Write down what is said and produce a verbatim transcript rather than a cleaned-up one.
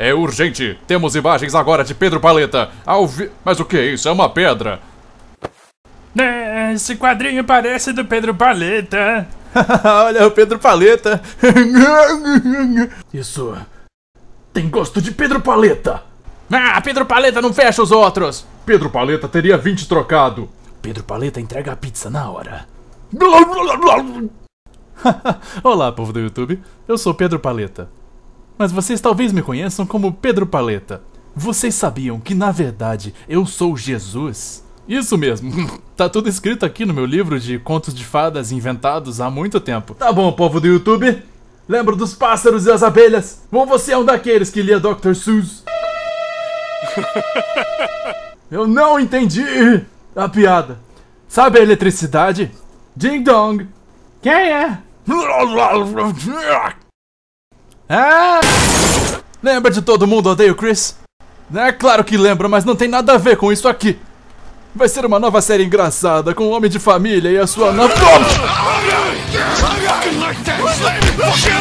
É urgente! Temos imagens agora de Pedro Paleta! Ao vi... Mas o que é isso? É uma pedra! É, esse quadrinho parece do Pedro Paleta. Olha o Pedro Paleta! Isso tem gosto de Pedro Paleta! Ah, Pedro Paleta não fecha os outros! Pedro Paleta teria vinte trocado! Pedro Paleta entrega a pizza na hora. Olá, povo do YouTube, eu sou Pedro Paleta. Mas vocês talvez me conheçam como Pedro Paleta. Vocês sabiam que, na verdade, eu sou Jesus? Isso mesmo, tá tudo escrito aqui no meu livro de contos de fadas inventados há muito tempo. Tá bom, povo do YouTube? Lembra dos pássaros e as abelhas? Ou você é um daqueles que lia doutor Seuss? Eu não entendi a piada. Sabe a eletricidade? Ding dong. Quem é? Ah! Lembra de Todo Mundo Odeia o Chris? É claro que lembra, mas não tem nada a ver com isso aqui. Vai ser uma nova série engraçada com um homem de família e a sua nova...